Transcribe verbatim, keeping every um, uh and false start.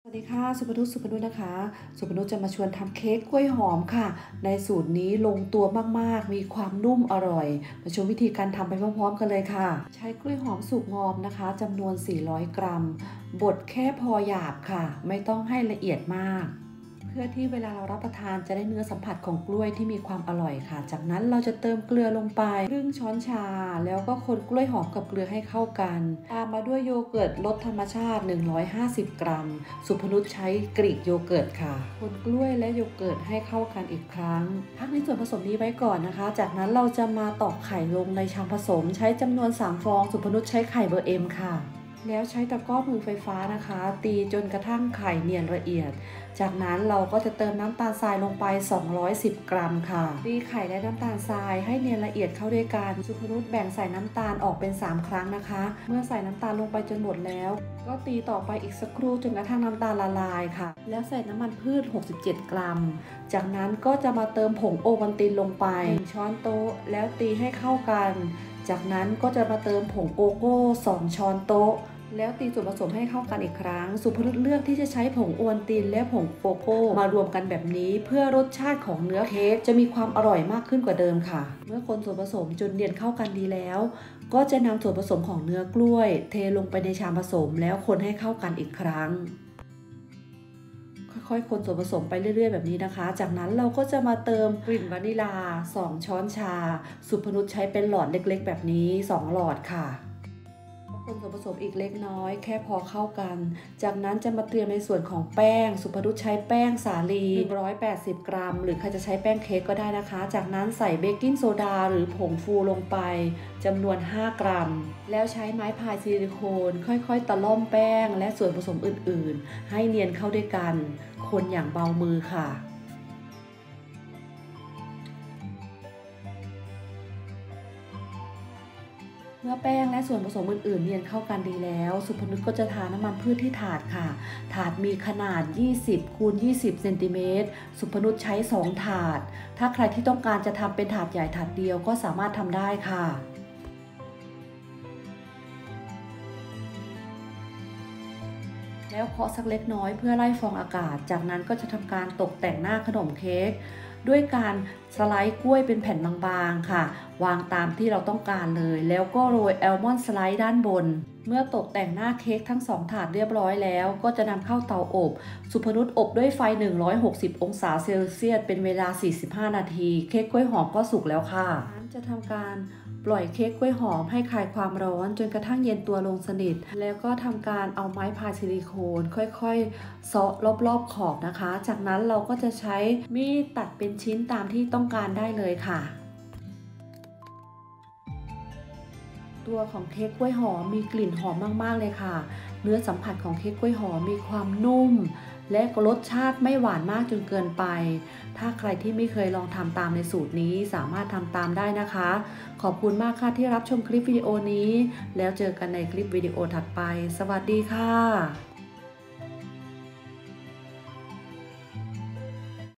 สวัสดีค่ะสุภนุชสุภนุชนะคะสุภนุชจะมาชวนทำเค้กกล้วยหอมค่ะในสูตรนี้ลงตัวมากๆมีความนุ่มอร่อยมาชมวิธีการทำไปพร้อมๆกันเลยค่ะใช้กล้วยหอมสุกงอมนะคะจำนวนสี่ร้อยกรัมบดแค่พอหยาบค่ะไม่ต้องให้ละเอียดมากเพื่อที่เวลาเรารับประทานจะได้เนื้อสัมผัสของกล้วยที่มีความอร่อยค่ะจากนั้นเราจะเติมเกลือลงไปครึ่งช้อนชาแล้วก็คนกล้วยหอมกับเกลือให้เข้ากันตามมาด้วยโยเกิร์ตรสธรรมชาติหนึ่งร้อยห้าสิบกรัมสุพนุชใช้กรีกโยเกิร์ตค่ะคนกล้วยและโยเกิร์ตให้เข้ากันอีกครั้งพักในส่วนผสมนี้ไว้ก่อนนะคะจากนั้นเราจะมาตอกไข่ลงในชามผสมใช้จำนวนสามฟองสุพนุชใช้ไข่เบอร์เอ็มค่ะแล้วใช้ตะกร้อมือไฟฟ้านะคะตีจนกระทั่งไข่เนียนละเอียดจากนั้นเราก็จะเติมน้ำตาลทรายลงไปสองร้อยสิบกรัมค่ะตีไข่และน้ำตาลทรายให้เนียนละเอียดเข้าด้วยกันสุพนุชแบ่งใส่น้ำตาลออกเป็นสามครั้งนะคะเมื่อใส่น้ำตาลลงไปจนหมดแล้วก็ตีต่อไปอีกสักครู่จนกระทั่งน้ำตาลละลายค่ะแล้วใส่น้ำมันพืชหกสิบเจ็ดกรัมจากนั้นก็จะมาเติมผงโอวัลตินลงไปหนึ่งช้อนโต๊ะแล้วตีให้เข้ากันจากนั้นก็จะมาเติมผงโกโก้สองช้อนโต๊ะแล้วตีส่วนผสมให้เข้ากันอีกครั้งสุพนุชเลือกที่จะใช้ผงโอวัลตินและผงโกโก้มารวมกันแบบนี้เพื่อรสชาติของเนื้อเค้กจะมีความอร่อยมากขึ้นกว่าเดิมค่ะเมื่อคนส่วนผสมจนเนียนเข้ากันดีแล้วก็จะนำส่วนผสมของเนื้อกล้วยเทลงไปในชามผสมแล้วคนให้เข้ากันอีกครั้งค่อยๆคนส่วนผสมไปเรื่อยๆแบบนี้นะคะจากนั้นเราก็จะมาเติมกลิ่นวานิลาสองช้อนชาสุพนุชใช้เป็นหลอดเล็กๆแบบนี้สองหลอดค่ะคนส่วนผสมอีกเล็กน้อยแค่พอเข้ากันจากนั้นจะมาเตรียมในส่วนของแป้งสุพนุชใช้แป้งสาลีหนึ่งร้อยแปดสิบกรัมหรือใครจะใช้แป้งเค้กก็ได้นะคะจากนั้นใส่เบกกิ้งโซดาหรือผงฟูลงไปจำนวนห้ากรัมแล้วใช้ไม้พายซิลิโคนค่อยๆตะล่อมแป้งและส่วนผสมอื่นๆให้เนียนเข้าด้วยกันคนอย่างเบามือค่ะเมื่อแป้งและส่วนผสมอื่นๆเนียนเข้ากันดีแล้วสุพนุชก็จะทาน้ำมันพืชที่ถาดค่ะถาดมีขนาดยี่สิบคูณยี่สิบเซนติเมตรสุพนุชใช้สองถาดถ้าใครที่ต้องการจะทำเป็นถาดใหญ่ถาดเดียวก็สามารถทำได้ค่ะแล้วเคาะสักเล็กน้อยเพื่อไล่ฟองอากาศจากนั้นก็จะทำการตกแต่งหน้าขนมเค้กด้วยการสไลด์กล้วยเป็นแผ่นบางๆค่ะวางตามที่เราต้องการเลยแล้วก็โรยแอลมอนด์สไลด์ด้านบนเมื่อตกแต่งหน้าเค้กทั้งสองถาดเรียบร้อยแล้วก็จะนำเข้าเตาอบสุพนุชอบด้วยไฟหนึ่งร้อยหกสิบองศาเซลเซียสเป็นเวลาสี่สิบห้านาทีเค้กกล้วยหอมก็สุกแล้วค่ะจะทำการปล่อยเค้กกล้วยหอมให้คลายความร้อนจนกระทั่งเย็นตัวลงสนิทแล้วก็ทำการเอาไม้พายซิลิโคนค่อยๆเซาะรอบๆขอบนะคะจากนั้นเราก็จะใช้มีดตัดเป็นชิ้นตามที่ต้องการได้เลยค่ะตัวของเค้กกล้วยหอมมีกลิ่นหอมมากๆเลยค่ะเนื้อสัมผัสของเค้กกล้วยหอมมีความนุ่มและรสชาติไม่หวานมากจนเกินไปถ้าใครที่ไม่เคยลองทำตามในสูตรนี้สามารถทำตามได้นะคะขอบคุณมากค่ะที่รับชมคลิปวิดีโอนี้แล้วเจอกันในคลิปวิดีโอถัดไปสวัสดีค่ะ